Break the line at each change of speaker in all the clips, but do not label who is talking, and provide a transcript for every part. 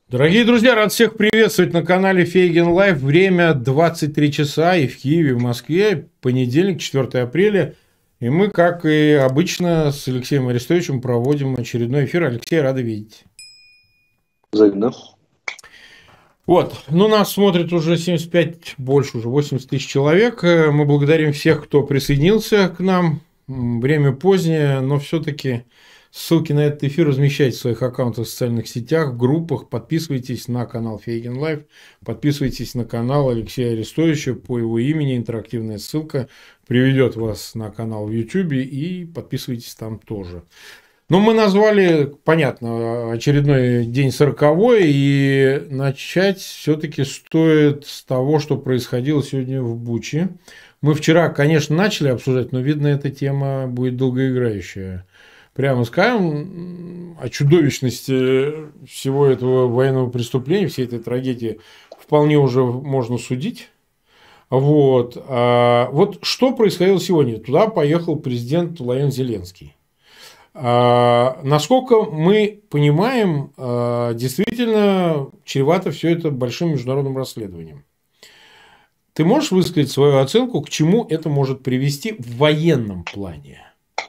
Дорогие друзья, рад всех приветствовать на канале Фейген Лайв. Время 23 часа и в Киеве, и в Москве. Понедельник, 4 апреля. И мы, как и обычно, с Алексеем Арестовичем проводим очередной эфир. Алексей, рады видеть.
Взаимно.
Вот, нас смотрит уже 75, больше уже 80 тысяч человек. Мы благодарим всех, кто присоединился к нам. Время позднее, но все-таки ссылки на этот эфир размещайте в своих аккаунтах в социальных сетях, в группах. Подписывайтесь на канал Фейген Лайв. Подписывайтесь на канал Алексея Арестовича по его имени. Интерактивная ссылка приведет вас на канал в YouTube. И подписывайтесь там тоже. Мы назвали, понятно, очередной день 40-й, и начать все-таки стоит с того, что происходило сегодня в Буче. Мы вчера, конечно, начали обсуждать, но, видно, эта тема будет долгоиграющая. Прямо скажем, о чудовищности всего этого военного преступления, всей этой трагедии вполне уже можно судить. Вот что происходило сегодня? Туда поехал президент Владимир Зеленский. Насколько мы понимаем, действительно чревато все это большим международным расследованием. Ты можешь высказать свою оценку, к чему это может привести в военном плане?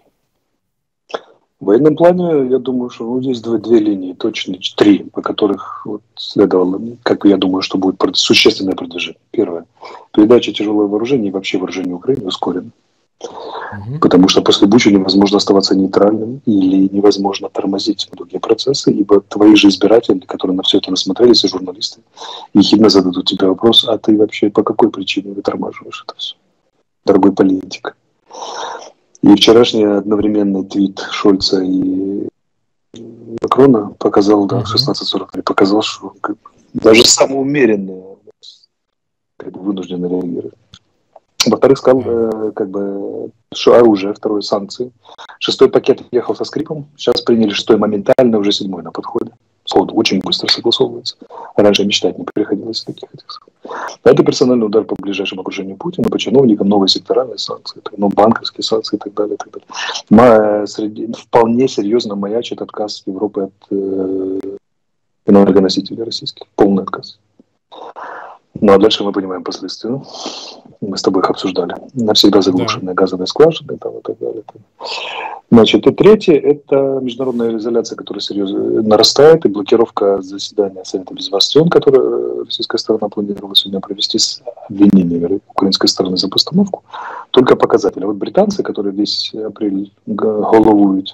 В военном плане, я думаю, что здесь две линии, точно три, по которых следовало, как я думаю, что будет существенное продвижение. Первое. Передача тяжелого вооружения и вообще вооружения Украины ускорена. Потому что после Бучи невозможно оставаться нейтральным или невозможно тормозить другие процессы, ибо твои же избиратели, которые на все это насмотрелись, и журналисты, ехидно зададут тебе вопрос: а ты вообще по какой причине вытормаживаешь это все, дорогой политик? И вчерашний одновременный твит Шольца и Макрона показал, в 16:43 показал, что даже самые умеренные вынуждены реагировать. Во-вторых, сказал, что оружие, второе, санкции. 6-й пакет ехал со скрипом, сейчас приняли 6-й моментально, уже 7-й на подходе. Сходу, очень быстро согласовывается. Раньше мечтать не приходилось таких этих. Это персональный удар по ближайшему окружению Путина, по чиновникам, новые секторальные санкции, банковские санкции и так далее. И так далее. Вполне серьезно маячит отказ Европы от энергоносителей российских. Полный отказ. Ну, а дальше мы понимаем последствия. Мы с тобой их обсуждали. Навсегда заглушенные газовые скважины и так далее. Значит, и третье – это международная изоляция, которая серьезно нарастает, и блокировка заседания Совета Безопасности ООН, которое российская сторона планировала сегодня провести с обвинениями украинской стороны за постановку. Только показатели. Вот британцы, которые весь апрель головуют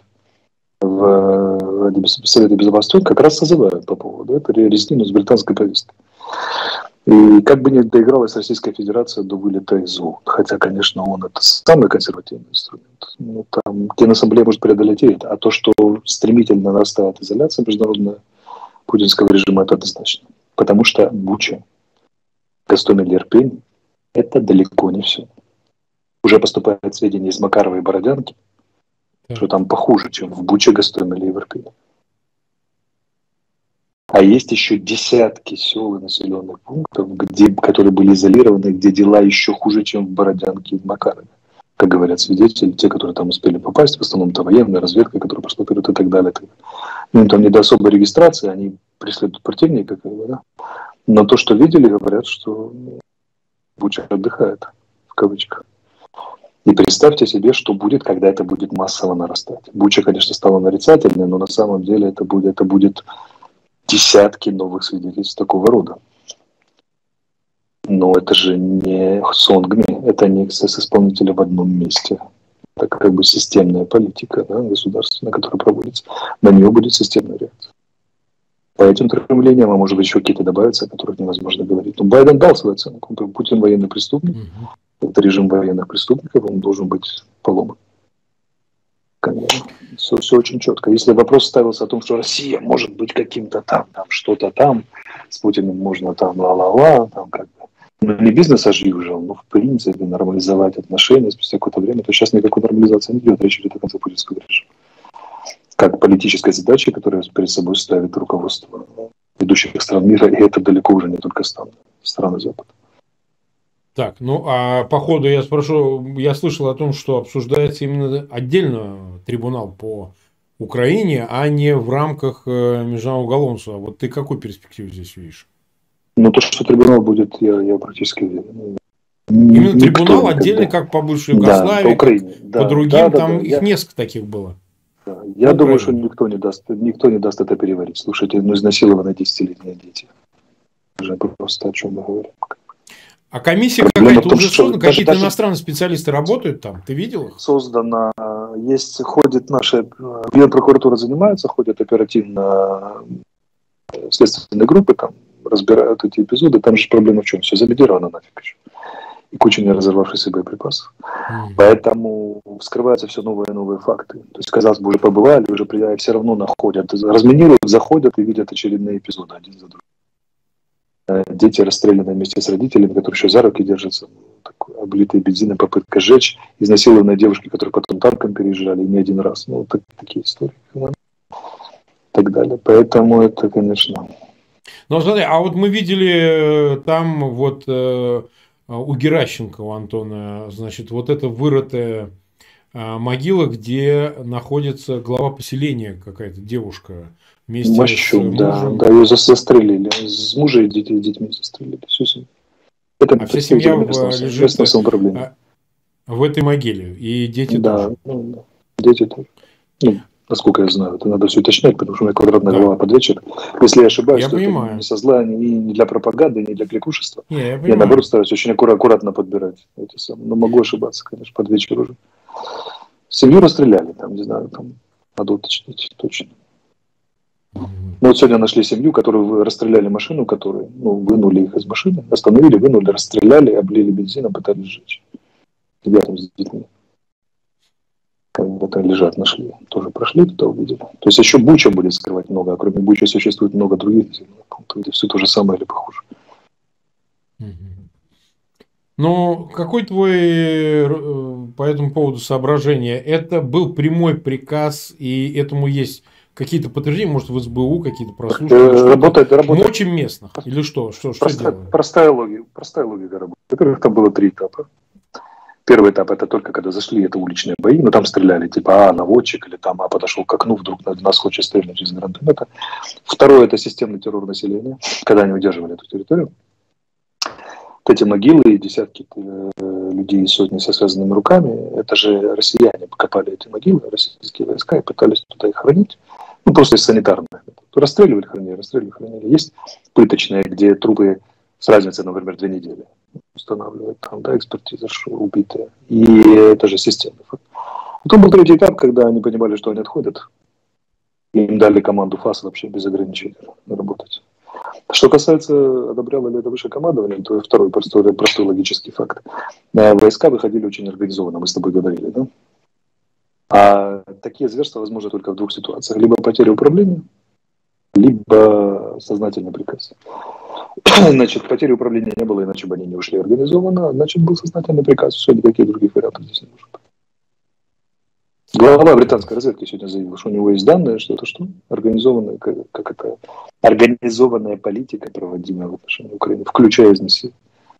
в Совете Безопасности ООН, как раз созывают по поводу этого резину с британской повестки. И как бы не доигралась Российская Федерация до вылета из ООН. Хотя, конечно, ООН – это самый консервативный инструмент. Там Генассамблея может преодолеть и это. А то, что стремительно нарастает изоляция международная путинского режима, это однозначно. Потому что Буча, Гостомель и Ирпень – это далеко не все. Уже поступают сведения из Макарова и Бородянки, что там похуже, чем в Буче, Гостомеле и в Ирпени. А есть еще десятки сел и населенных пунктов, которые были изолированы, где дела еще хуже, чем в Бородянке и в Макарове. Как говорят свидетели, те, которые там успели попасть, в основном это военная разведка, которая поступила и так далее. Им там не до особой регистрации, они преследуют противника, да. Но то, что видели, говорят, что Буча отдыхает, в кавычках. И представьте себе, что будет, когда это будет массово нарастать. Буча, конечно, стала нарицательной, но на самом деле это будет десятки новых свидетельств такого рода. Но это же не Сонгми, это не эксцесс-исполнители в одном месте. Это как бы системная политика, да, государственная, которая проводится. На нее будет системная реакция. По этим трем линиям, а может быть еще какие-то добавятся, о которых невозможно говорить. Но Байден дал свою оценку. Путин военный преступник. Это режим военных преступников, он должен быть поломан. Все очень четко. Если вопрос ставился о том, что Россия может быть каким-то там что-то там, с Путиным можно там ла-ла-ла, там как бы, не бизнес as usual, но в принципе нормализовать отношения спустя какое-то время, то сейчас никакой нормализации не идет, речь идет о конце путинского режима. Как политической задачи, которую перед собой ставит руководство ведущих стран мира, и это далеко уже не только страны Запада.
Так, а по ходу я спрошу, я слышал о том, что обсуждается именно отдельно трибунал по Украине, а не в рамках Международного уголовного суда. Вот ты какую перспективу здесь видишь?
Но то, что трибунал будет, я практически уверен.
Именно
Никто
трибунал
никогда.
отдельный, как по бывшей
Да, по
Югославии, как
Украине.
по
Да,
другим, там их
Я,
несколько таких было.
да.
По
Я думаю, что
Украине.
никто не даст это переварить. Слушайте, изнасилованы десятилетние дети. Это просто о чем мы говорим.
А комиссия
Проблема в
какая-то
том,
уже
что
создана, какие-то
даже
иностранные специалисты работают там, ты видел их?
создана, ходит наша Генпрокуратура занимается, ходят оперативно следственные группы, там разбирают эти эпизоды. Там же проблема в чем? Все залидировано нафиг еще. И куча не разорвавшихся боеприпасов. Поэтому вскрываются все новые и новые факты. То есть, казалось бы, уже побывали, уже все равно находят, разминируют, заходят и видят очередные эпизоды один за другим. Дети расстреляны вместе с родителями, которые еще за руки держатся, облитые бензином, попытка сжечь, изнасилованные девушки, которые потом танком переезжали, не один раз. Ну, такие истории. И так далее. Поэтому это, конечно...
Ну, смотри, а вот мы видели там вот у Геращенко, у Антона, значит, вот это вырытая могила, где находится глава поселения какая-то девушка вместе
Мощун,
с
да,
мужем.
да, ее застрелили. С мужем и детьми застрелили. Всю семью. Это
А вся семья
местного
лежит
самоуправления.
в этой могиле. И дети тоже.
Да, дети тоже. Ну, насколько я знаю, это надо все уточнять, потому что у меня квадратная голова под вечер. Если я ошибаюсь,
Я
то
понимаю.
это не со зла, не для пропаганды, не для кликушества.
Я
наоборот стараюсь очень аккуратно подбирать эти самые. Но могу ошибаться, конечно, под вечер уже. Семью расстреляли, там, не знаю, там надо уточнить точно. Ну вот сегодня нашли семью, которую расстреляли машину, которую, вынули их из машины, остановили, вынули, расстреляли, облили бензином, пытались сжечь. Ребятам с детьми. Когда лежат, нашли. Тоже прошли, туда увидели. То есть еще Буча будет скрывать много, а кроме Буча существует много других населенных пунктов, где все то же самое или похуже.
Ну, какой твой по этому поводу соображение? Это был прямой приказ, и этому есть какие-то подтверждения, может, в СБУ какие-то прослушки?
Работает.
Мочим местных? Или что? Что делают?
Простая логика работает. Во-первых, там было 3 этапа. Первый этап — это только когда зашли, это уличные бои, но там стреляли, типа, наводчик, или там, подошел к окну, вдруг нас хочет стрельнуть из гранатомета. Второе — это системный террор населения, когда они удерживали эту территорию. Вот эти могилы и десятки людей, сотни со связанными руками, это же россияне покопали эти могилы, российские войска, и пытались туда их хранить. Ну, просто из санитарных. Расстреливали, хранили. Есть пыточные, где трупы с разницей, например, 2 недели устанавливают, там, да, экспертиза, что убитые. И это же системный факт. Потом был 3-й этап, когда они понимали, что они отходят. Им дали команду ФАС вообще без ограничений работать. Что касается, одобряло ли это высшее командование, то второй простой логический факт. Войска выходили очень организованно, мы с тобой говорили, да? А такие зверства возможны только в 2 ситуациях. Либо потеря управления, либо сознательный приказ. Значит, потери управления не было, иначе бы они не ушли организованно. Значит, был сознательный приказ. Все, никаких других вариантов здесь не может быть. Глава британской разведки сегодня заявил, что у него есть данные, что это что? Организованная политика, проводимая в отношении Украины, включая изнасилование.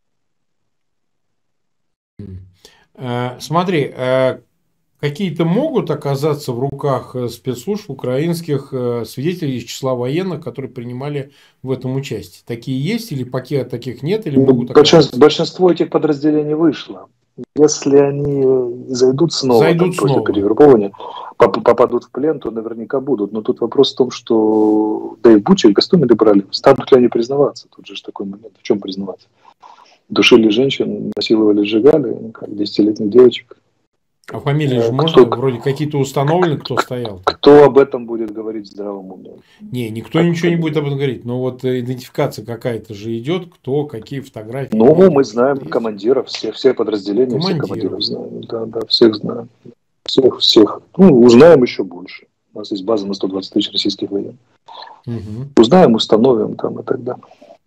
Смотри, какие-то могут оказаться в руках спецслужб украинских свидетелей из числа военных, которые принимали в этом участие? Такие есть или пока таких нет? Или могут оказаться?
Большинство этих подразделений вышло. Если они зайдут снова после перегруппования, попадут в плен, то наверняка будут. Но тут вопрос в том, что да и в Буче, и Гостомеле брали. Станут ли они признаваться? Тут же такой момент. В чем признаваться? Душили женщин, насиловали, сжигали, как 10-летних девочек.
А фамилии же можно? Вроде какие-то установлены, кто стоял.
Кто об этом будет говорить в здравом уме?
Не, никто ничего не будет об этом говорить. Но вот идентификация какая-то же идет, кто, какие фотографии.
Ну, мы знаем командиров, все подразделения, всех командиров знаем. Да, всех знаем. Всех. Ну, узнаем еще больше. У нас есть база на 120 тысяч российских военных. Узнаем, установим там и так далее.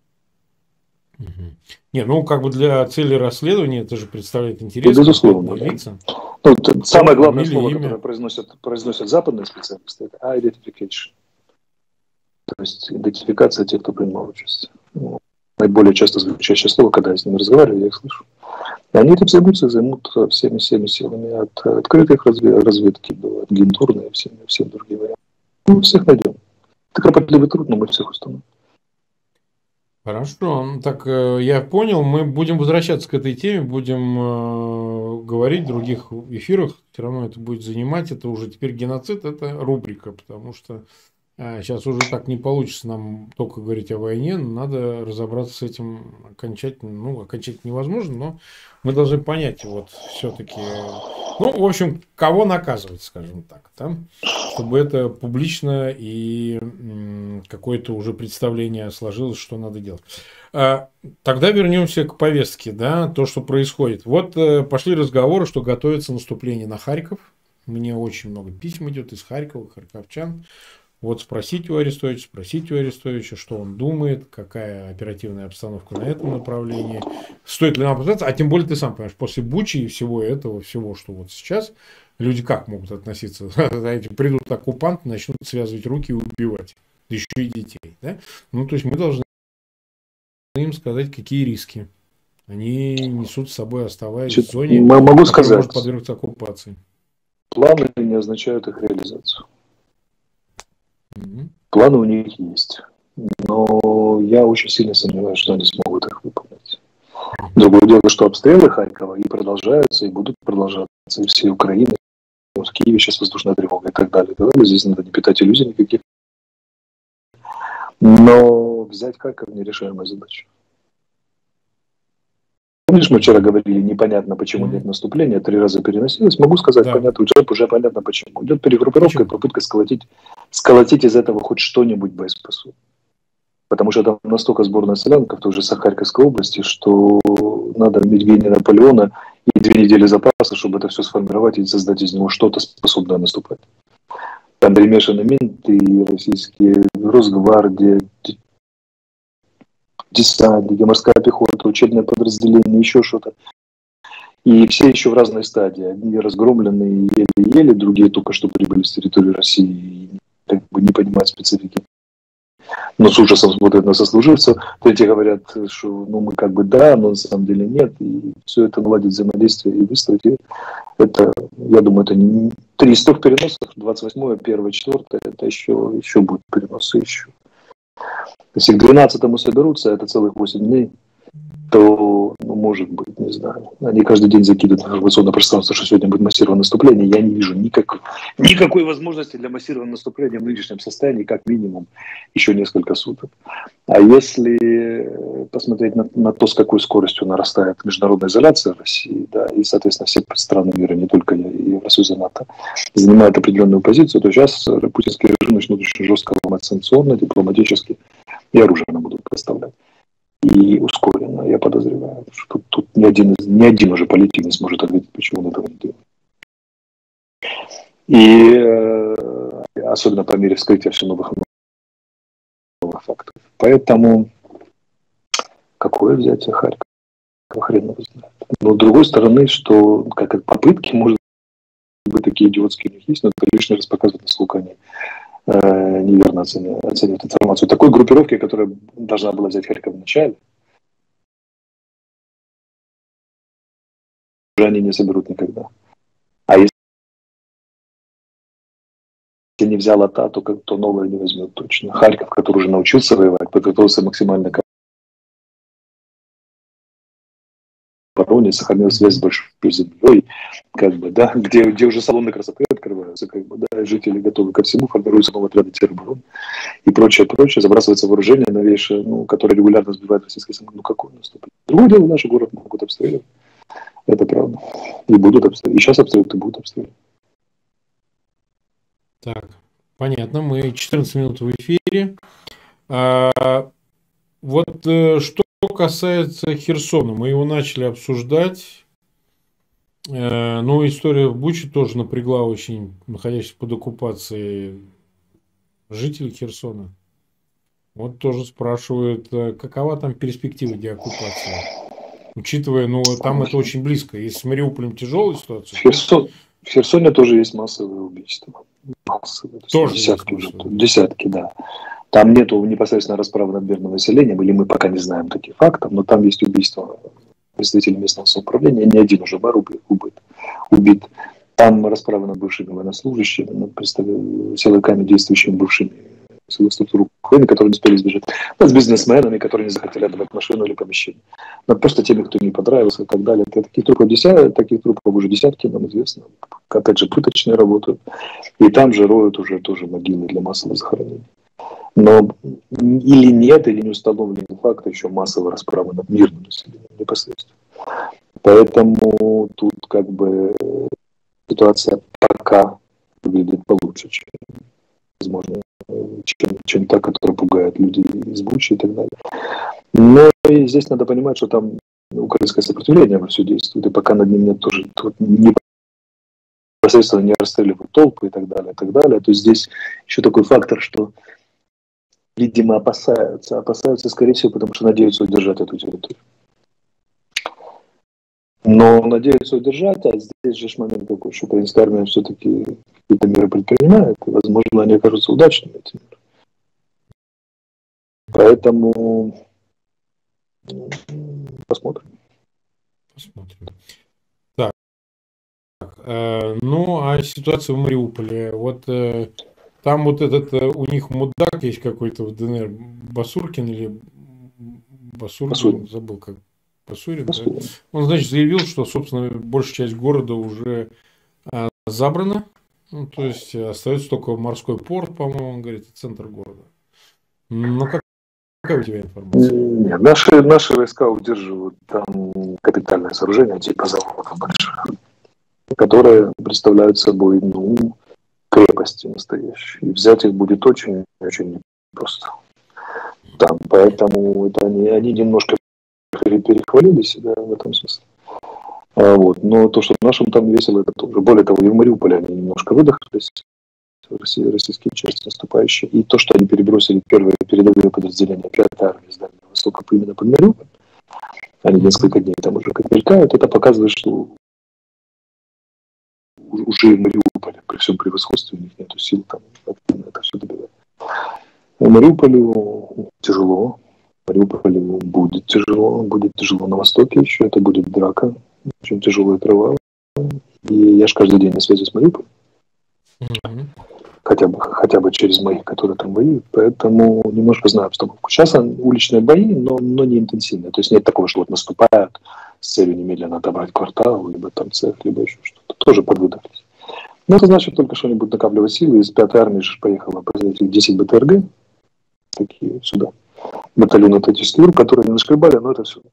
Не, ну как бы для цели расследования это же представляет интерес.
Безусловно. Ну, самое главное слово, которое произносят западные специалисты, это identification. То есть идентификация тех, кто принимал участие. Наиболее часто звучащее слово, когда я с ними разговариваю, я их слышу. И они этим займутся, займут всеми силами. От открытых разведки до агентурной, всем другим вариантам. Мы всех найдем. Это кропотливый труд, но мы всех установим.
Хорошо, ну, так я понял, мы будем возвращаться к этой теме, будем говорить в других эфирах, все равно это будет занимать, это уже теперь геноцид, это рубрика, потому что сейчас уже так не получится нам только говорить о войне, надо разобраться с этим окончательно, ну, окончательно невозможно, но мы должны понять, вот, все-таки, ну, в общем, кого наказывать, скажем так, да? Чтобы это публично и какое-то уже представление сложилось, что надо делать. Тогда вернемся к повестке, да, то, что происходит. Вот пошли разговоры, что готовится наступление на Харьков. Мне очень много писем идет из Харькова, харьковчан. Вот спросите у Арестовича, что он думает, какая оперативная обстановка на этом направлении, стоит ли нам опасаться, а тем более ты сам понимаешь, после Бучи и всего этого, всего, что вот сейчас, люди как могут относиться, знаете, придут оккупанты, начнут связывать руки и убивать, да еще и детей, да? Ну, то есть мы должны им сказать, какие риски они несут с собой, оставаясь в зоне,
могу сказать,
может подвергнуться оккупации.
Планы не означают их реализацию. Планы у них есть, но я очень сильно сомневаюсь, что они смогут их выполнить. Другое дело, что обстрелы Харькова и продолжаются, и будут продолжаться, и всей Украины. В Киеве сейчас воздушная тревога и так далее. Здесь надо не питать иллюзий никаких. Но взять Харьков нерешаемая задача. Помнишь, мы вчера говорили, непонятно, почему нет наступления, 3 раза переносилось. Могу сказать, да. Понятно, уже понятно почему. Идет перегруппировка и попытка сколотить из этого хоть что-нибудь боеспособное. Потому что там настолько сборная солянка в той же Харьковской области, что надо иметь гения Наполеона и 2 недели запаса, чтобы это все сформировать и создать из него что-то способное наступать. Там перемешаны менты, российские, Росгвардия, десантники, морская пехота, учебное подразделение, еще что-то. И все еще в разной стадии. Одни разгромленные еле-еле, другие только что прибыли с территории России и как бы не понимают специфики. Но с ужасом смотрят на сослуживцев. Третьи говорят, что ну мы как бы да, но на самом деле нет. И все это наладить взаимодействие и выстроить. И это, я думаю, это не 3 из 3 переносов, 28-е, 1-е, 4-е, это еще будут переносы еще. Если к 12-му соберутся, это целых 8 дней, то, ну, может быть, не знаю. Они каждый день закидывают в информационное пространство, что сегодня будет массированное наступление. Я не вижу никакой возможности для массированного наступления в нынешнем состоянии, как минимум, еще несколько суток. А если посмотреть на то, с какой скоростью нарастает международная изоляция России, да, и, соответственно, все страны мира, не только Евросоюз и НАТО, занимают определенную позицию, то сейчас путинский режим начнут очень жестко ломать санкционно, дипломатически, и оружие нам будут поставлять. И ускоренно, я подозреваю, что тут ни один уже политик не сможет ответить, почему он этого не делает. И особенно по мере вскрытия все новых фактов. Поэтому какое взятие Харькова? Хрен его знает. Но с другой стороны, что как попытки, может быть, такие идиотские у них есть, но это лишний раз показывает, насколько они неверно оценивают информацию. Такой группировки, которая должна была взять Харьков в начале, они не соберут никогда. А если не взяла та, то новая не возьмет точно. Харьков, который уже научился воевать, подготовился максимально к обороне, сохранил связь с большой землей, как бы, да, где уже салоны красоты открываются, как бы, да, жители готовы ко всему, формируются новые отряды теробороны и прочее, забрасывается вооружение новейшее, ну, которое регулярно сбивает российские самолеты. Ну, какое наступление? Другое дело, наш город могут обстреливать. Это правда. И будут обстреливать. И сейчас обстреливают, и будут обстреливать.
Так, понятно. Мы 14 минут в эфире. Вот что касается Херсона, мы его начали обсуждать. Но история в Буче тоже напрягла очень находящихся под оккупацией жителей Херсона. Вот тоже спрашивают, какова там перспектива деоккупации? Учитывая, ну, там это очень близко. Если с Мариуполем тяжелая ситуация.
В Херсоне тоже есть массовые убийства. Массовые.
Тоже
десятки, да. Там нету непосредственно расправы над мирным населением, или мы пока не знаем таких фактов, но там есть убийства представители местного самоуправления, ни один уже мэр убит. Там расправа над бывшими военнослужащими, над силовиками, действующими бывшими силовых структур Украины, которые не успели избежать, над бизнесменами, которые не захотели отдавать машину или помещение, над просто теми, кто не понравился и так далее. Таких трупов уже десятки, нам известно. Опять же, пыточные работают. И там же роют уже тоже могилы для массового захоронения. Но или нет, или не установлен факт еще массовой расправы над мирным населением непосредственно. Поэтому тут как бы ситуация пока выглядит получше, чем, возможно, чем та, которая пугает людей из Бучи и так далее. Но и здесь надо понимать, что там украинское сопротивление во все действует, и пока над ним нет тоже непосредственно не расстреливают толпы и так далее, то есть здесь еще такой фактор, что, видимо, опасаются, скорее всего, потому что надеются удержать эту территорию. Но надеются удержать, а здесь же момент такой, что украинская армия все-таки какие-то меры предпринимает, и, возможно, они окажутся удачными, эти меры. Поэтому посмотрим.
Так. Ну, а ситуация в Мариуполе. Вот там вот этот у них мудак есть какой-то в ДНР, Басуркин или Басуркин, забыл как. Басурин, да? Он, значит, заявил, что, собственно, большая часть города уже забрана. Ну, то есть остается только морской порт, по-моему, он говорит, и центр города. Ну, какая у тебя информация?
Нет, наши войска удерживают там капитальное сооружение, типа заводов больших, которые представляют собой, крепости настоящие. И взять их будет очень непросто. Там, поэтому это они немножко перехвалили себя в этом смысле. Вот. Но то, что нашим там весело, это тоже. Более того, и в Мариуполе они немножко выдохлись, российские части наступающие. И то, что они перебросили первые передовые подразделения 5-й армии с Дальнего Востока именно под Мариуполь, они несколько дней там уже как мелькают, это показывает, что уже в Мариуполе при всем превосходстве у них нет сил там это все добивать. Мариуполю тяжело. Мариуполю будет тяжело на востоке еще, это будет драка, очень тяжелый провал. И я же каждый день на связи с Мариуполем, хотя бы через моих, которые там воюют, поэтому немножко знаю обстановку. Сейчас уличные бои, но не интенсивные, то есть нет такого, что вот наступают с целью немедленно отобрать квартал, либо там цех, либо еще что-то, тоже подвыдохлись. Но это значит только, что они будут накапливать силы, из 5-й армии же поехало 10 БТРГ, такие сюда. Батальон тактических групп, которые не нашкребали, но это все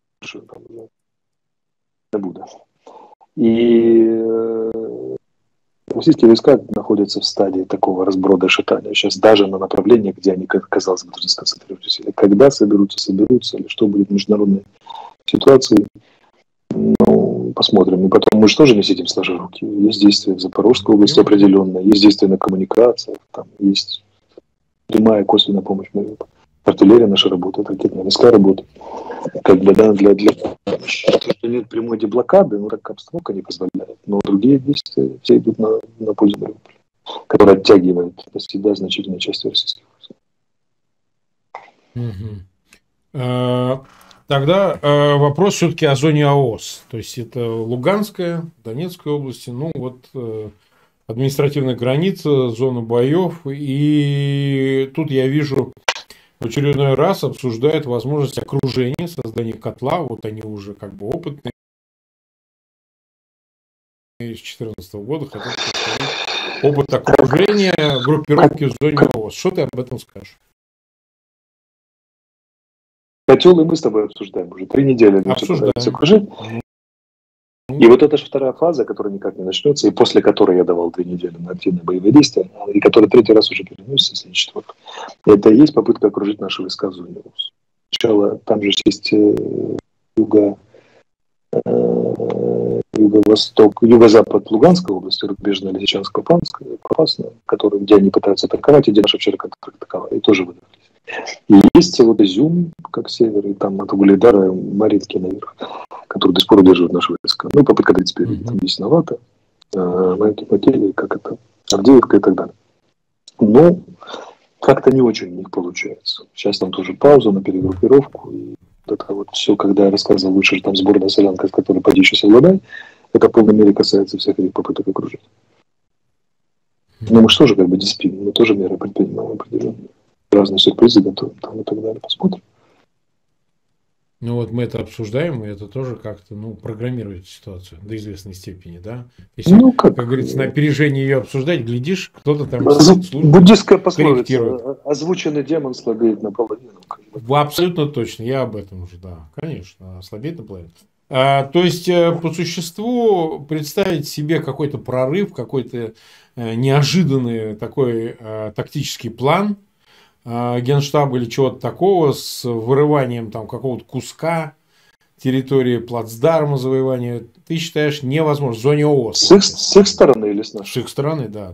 не буду. И российские войска находятся в стадии такого разброда и шатания. Сейчас даже на направлениях, где они, казалось бы, должны сконцентрировать усилия. Когда соберутся, или что будет в международной ситуации, посмотрим. И потом мы же тоже не сидим сложа руки. Есть действия в Запорожской области определенные, есть действия на коммуникациях, там есть прямая косвенная помощь Мариуполю. Артиллерия наша работает, ракетная войска работает. Как бы, да, для что нет прямой деблокады, так обстановка не позволяет. Но другие действия все идут на пользу Мариуполя, который оттягивает до себя значительной части российских
войск. Тогда вопрос все-таки о зоне АОС. То есть это Луганская, Донецкая области, административная граница, зона боев. И тут я вижу, в очередной раз обсуждают возможность окружения, создания котла. Вот они уже как бы опытные. С 2014 года хотят повторить опыт окружения группировки в зоне АОС. Что ты об этом скажешь?
Котел и мы с тобой обсуждаем уже 3 недели. Окружить. И вот это же вторая фаза, которая никак не начнется, и после которой я давал 3 недели на активные боевые действия, и которая 3-й раз уже переносится, если не 4-й. Это и есть попытка окружить наши войска в зоне АОС. Сначала там же есть юго-запад Луганской области, рубежная Лисичанск-Попасная, где они пытаются атаковать, и где наши вчера атаковали, и тоже выдохлись. И есть вот Изюм, как север, и там от Угледара Маринки наверх, которые до сих пор удерживают наши войска. Попытка 35 там есть Новата, Маринки Потели, как это, Авдеевка и так далее. Но как-то не очень у них получается. Сейчас там тоже пауза на перегруппировку. Вот это вот все, когда я рассказывал, лучше там сборная солянка, с которой поди еще совладай, это в полной мере касается всех этих попыток окружить. Но мы же тоже как бы диспим, мы тоже меры предпринимаем определенные. Разные сюрпризы готовим там и так далее. Посмотрим.
Ну вот мы это обсуждаем, и это тоже как-то, программирует ситуацию до известной степени, да? Если, как говорится, на опережение ее обсуждать, глядишь, кто-то там...
Буддистская пословица, озвученный демон слабеет наполовину.
Абсолютно точно, я об этом уже, да, конечно, слабеет наполовину. То есть, по существу, представить себе какой-то прорыв, какой-то неожиданный такой тактический план Генштаба или чего-то такого с вырыванием там какого-то куска территории плацдарма завоевания, ты считаешь невозможно в зоне ООС?
С их стороны или с нашей?
С их стороны, да.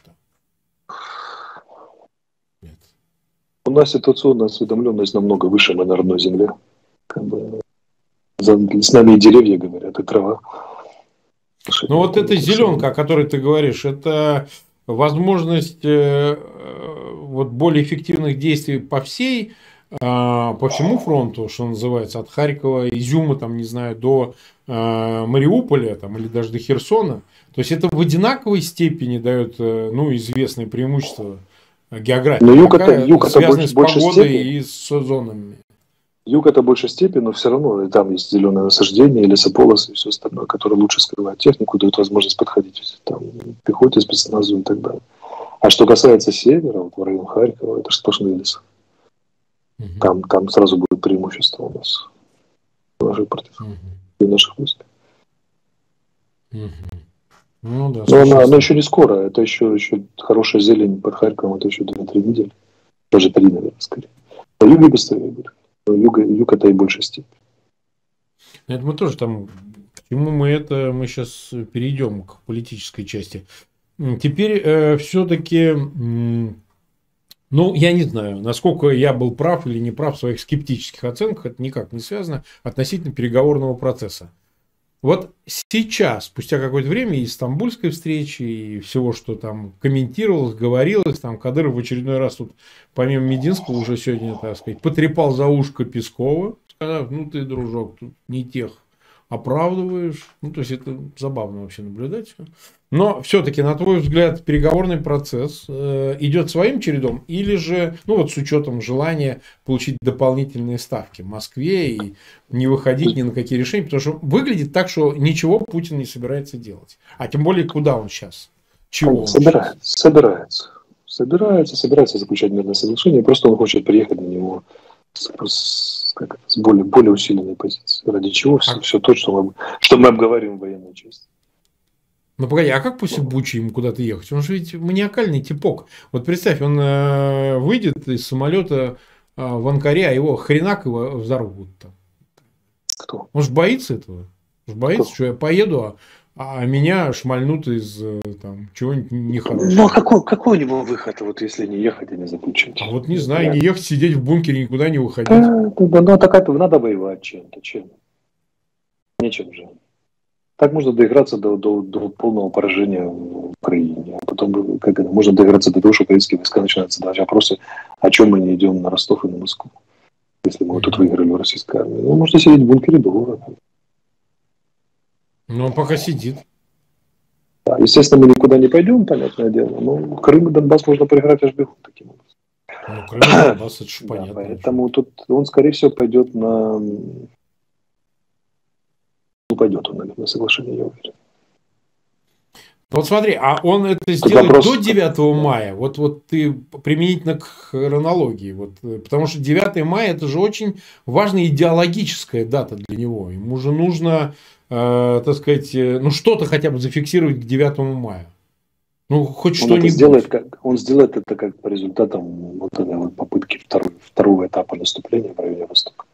Нет. У нас ситуационная осведомленность намного выше на родной земле. Как бы с нами и деревья говорят, и трава.
Ну вот эта зеленка, о которой ты говоришь, это возможность вот более эффективных действий по всему фронту, что называется, от Харькова, Изюма, там, не знаю, до Мариуполя, там, или даже до Херсона. То есть это в одинаковой степени дает, известное преимущество географии.
Но юг это
с погодой и с зонами.
Юг это в большей степени, но все равно там есть зеленое насаждение, лесополосы и все остальное, которое лучше скрывает технику, дает возможность подходить там, пехоте, спецназу и так далее. А что касается севера, вот в районе Харькова, это же сплошные леса. Там сразу будет преимущество у нас наших партизан и наших войск.
Ну, да,
но она еще не скоро, это еще хорошая зелень под Харьковом, это еще 2-3 недели. Даже 3, наверное, скорее. На юге быстрее будет. Юг это и большая степь.
Это мы тоже там, к чему мы сейчас перейдем к политической части. Теперь все-таки, я не знаю, насколько я был прав или не прав в своих скептических оценках, это никак не связано относительно переговорного процесса. Вот сейчас, спустя какое-то время, и стамбульской встречи, и всего, что там комментировалось, говорилось, там Кадыров в очередной раз тут, помимо Мединского, уже сегодня, так сказать, потрепал за ушко Пескова, сказав, ты, дружок, тут не тех оправдываешь. То есть это забавно вообще наблюдать. Но все-таки, на твой взгляд, переговорный процесс идет своим чередом, или же, с учетом желания получить дополнительные ставки в Москве и не выходить ни на какие решения, потому что выглядит так, что ничего Путин не собирается делать. А тем более, куда он сейчас? Чего он
собирается заключать мирное соглашение, просто он хочет приехать на него с более усиленной позиции. Ради чего все то, что мы обговариваем в военной части.
Погоди, а как после Бучи ему куда-то ехать? Он же ведь маниакальный типок. Вот представь, он выйдет из самолета в Анкаре, а его хренак его взорвут-то.
Кто?
Он же боится этого. Он же боится, что я поеду, а меня шмальнут из чего-нибудь нехорошего.
Ну, а какой у него выход, если не ехать и не заключить?
А вот не знаю, не ехать, сидеть в бункере, никуда не выходить.
Надо воевать чем-то. Чем? Нечем же. Так можно доиграться до полного поражения в Украине. А потом можно доиграться до того, что украинские войска начинают задавать вопросы, о чем мы не идем на Ростов и на Москву, если мы тут выиграли в российской армии. Можно сидеть в бункере долго.
Но он пока сидит.
Да, естественно, мы никуда не пойдем, понятное дело. Но Крым и Донбасс можно проиграть аж бегом таким образом.
Крым и Донбасс, это же понятно.
Поэтому тут он, скорее всего, пойдет на... пойдет он на соглашение, я уверен.
Вот смотри, а он это сделает до 9 мая? Вот ты применительно к хронологии. Потому что 9 мая это же очень важная идеологическая дата для него. Ему же нужно, так сказать, что-то хотя бы зафиксировать к 9 мая. Хоть что-нибудь.
Он сделает это как по результатам этой попытки второго этапа наступления в районе Востока.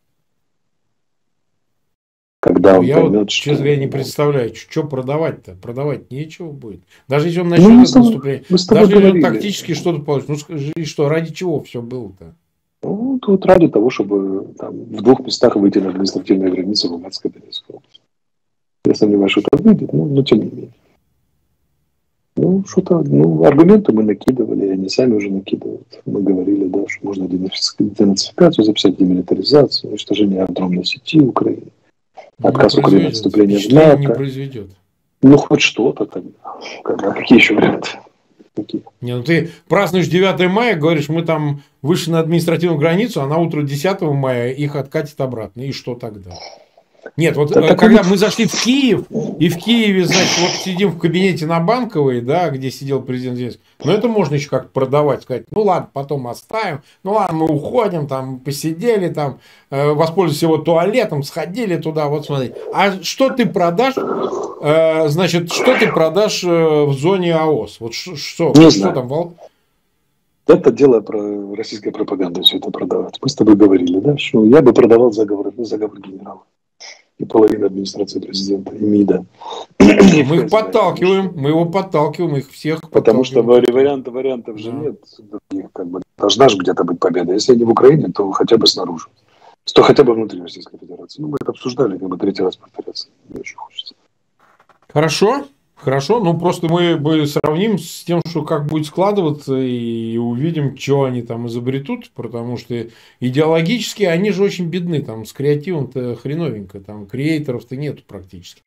Когда он поймет,
честно говоря, не представляю, что продавать-то. Продавать нечего будет. Даже если он начнет это наступление. Даже если он тактически что-то получит. Скажи, что ради чего все было-то?
Тут ради того, чтобы в 2 местах выйти на административные границы Луганской и Донецкой области. Я сомневаюсь, что это выйдет, но тем не менее. Ну, что-то, аргументы мы накидывали, и они сами уже накидывают. Мы говорили, да, что можно денацификацию записать, демилитаризацию, уничтожение аэродромной сети Украины, отказ Украины от вступления в НАТО.
Не произведет.
Ну, хоть что-то тогда. А какие еще варианты? Какие?
Не, ну ты празднуешь 9 мая, говоришь, мы там вышли на административную границу, а на утро 10 мая их откатит обратно. И что тогда? Нет, вот да, когда мы зашли в Киев, и в Киеве, значит, вот сидим в кабинете на Банковой, да, где сидел президент Зеленский, но это можно еще как-то продавать, сказать, ну ладно, потом оставим, ну ладно, мы уходим, там, посидели, там, воспользовались его туалетом, сходили туда, вот смотри. А что ты продашь, значит, что ты продашь в зоне АОС? Вот что там?
Это дело про российской пропаганды, все это продавать. Мы с тобой говорили, да, что я бы продавал заговор генерала. И половина администрации президента, и МИДа.
Мы их подталкиваем, их всех.
Потому что вариантов же нет. Как бы, должна же где-то быть победа. Если не в Украине, то хотя бы снаружи. То хотя бы внутри Российской Федерации. Ну, мы это обсуждали, как бы третий раз повторяться. Мне очень хочется.
Хорошо, ну просто мы сравним с тем, что как будет складываться, и увидим, что они там изобретут, потому что идеологически они же очень бедны, там с креативом-то хреновенько, там креаторов-то нету практически.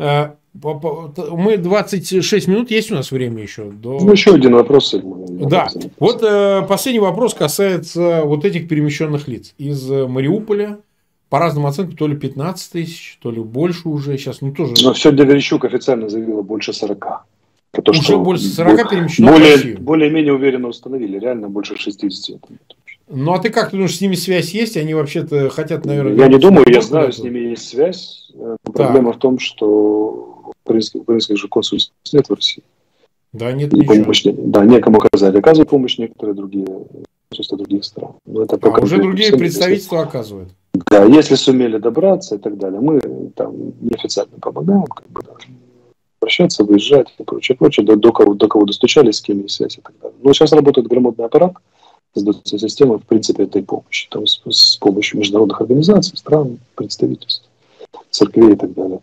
Мы 26 минут, есть у нас время еще?
Ну, еще один вопрос.
Да, вот последний вопрос касается вот этих перемещенных лиц из Мариуполя. По разным оценкам, то ли 15 тысяч, то ли больше уже сейчас. Ну, тоже...
Но сегодня Верещук официально заявила больше 40.
Это уже что больше 40 перемещено в Россию.
Более-менее уверенно установили. Реально больше 60.
Ну, а ты как? Ты думаешь, с ними связь есть? Они вообще-то хотят, наверное...
Я не думаю, я знаю, с ними есть связь. Проблема в том, что украинских же консульств нет в России.
Да, нет
и ничего. Да, некому оказать. Оказывают помощь некоторые другие других стран. Но это пока
уже другие представительства оказывают.
Да, если сумели добраться и так далее, мы там неофициально помогаем, как бы, да, обращаться, выезжать и прочее, до кого достучались, с кем есть связь и так далее. Но сейчас работает громадный аппарат, создается система, в принципе, этой помощи, там, с помощью международных организаций, стран, представительств, церквей и так далее.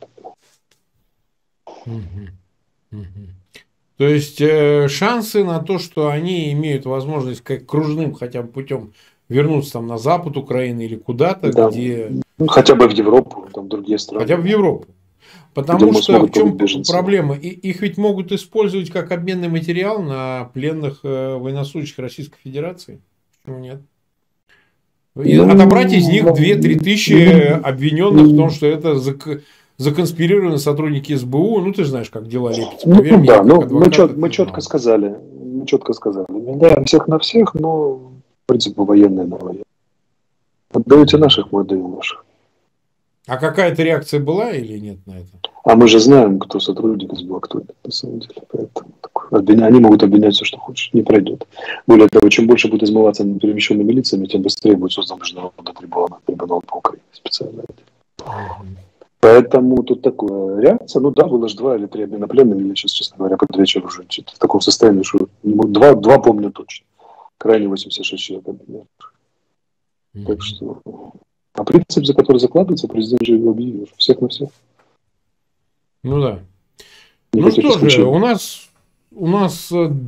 То есть шансы на то, что они имеют возможность как кружным хотя бы путем вернуться там на запад Украины или куда-то, да. Где...
Ну, хотя бы в Европу, там другие страны.
Хотя бы в Европу. Потому что в чем проблема? Их ведь могут использовать как обменный материал на пленных военнослужащих Российской Федерации. Почему нет? И отобрать из них 2-3 тысячи обвиненных в том, что это законспирированные сотрудники СБУ. Ну, ты же знаешь, как дела лепятся.
Поверь мне, да, мы четко сказали. Да, всех на всех, но в принципе военные на военные. Отдаете наших, мы отдаем наших.
А какая-то реакция была или нет на это?
А мы же знаем, кто сотрудник СБУ, кто нет, на самом деле. Поэтому они могут обвинять все, что хочешь, не пройдет. Более того, чем больше будет измываться над перемещенными лицами, тем быстрее будет создан международный трибунал по Украине специально. Поэтому тут такая реакция. Ну да, было же 2 или 3 обмена пленными. Я сейчас, честно говоря, под вечер уже в таком состоянии, что 2 помню точно. Крайне 86 человек обменяли. Так что... А принцип, за который закладывается, президент же его объявил. Всех на всех.
Ну да. Ну что же, у нас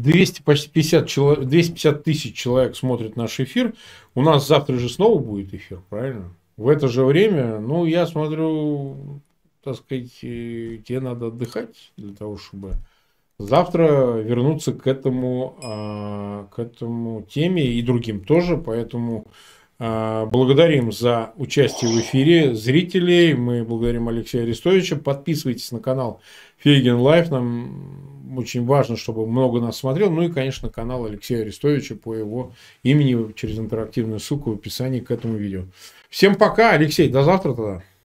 250 тысяч человек смотрит наш эфир. У нас завтра же снова будет эфир, правильно? В это же время, ну, я смотрю, так сказать, тебе надо отдыхать для того, чтобы завтра вернуться к этому теме и другим тоже. Поэтому благодарим за участие в эфире зрителей. Мы благодарим Алексея Арестовича. Подписывайтесь на канал Фейгин Лайф. Нам очень важно, чтобы много нас смотрел. Ну и, конечно, канал Алексея Арестовича по его имени через интерактивную ссылку в описании к этому видео. Всем пока, Алексей. До завтра тогда.